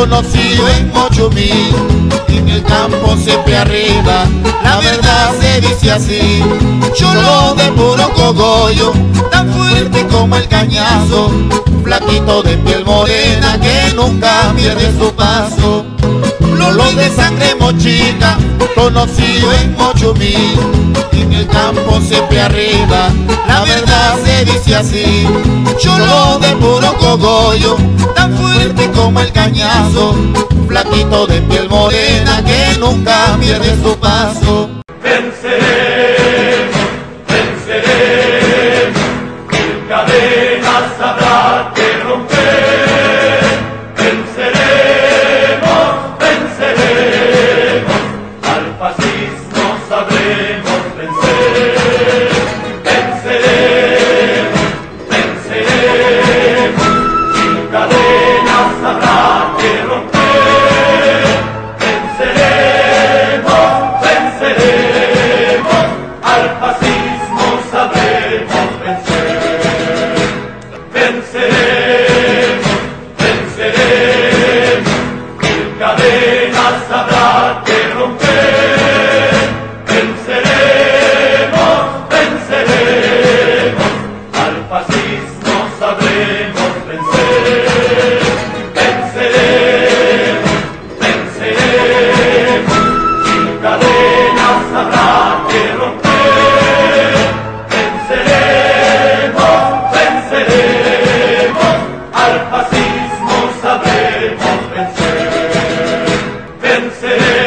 conocido en 8000, en el campo siempre arriba, la verdad se dice así. Cholo de puro cogollo, tan fuerte como el cañazo, flaquito de piel morena que nunca pierde su paso. Lolo de sangre mochica, conocido en 8000, en el campo siempre arriba, la verdad se dice así. Cholo de puro cogollo, tan fuerte como el cañazo, flaquito de piel morena que nunca pierde su paso. Venceremos, venceremos, mil cadenas habrá que romper. Venceremos, venceremos, al fascismo sabremos vencer. Venceremos, venceremos, mil cadenas habrá que romper. Venceremos, venceremos, al fascismo sabremos vencer. Venceremos, venceremos, mil cadenas habrá que romper. Venceremos, venceremos, al fascismo sabremos vencer. Venceremos, venceremos, mil cadenas habrá que romper. Venceremos, venceremos, al fascismo sabremos vencer. Venceremos.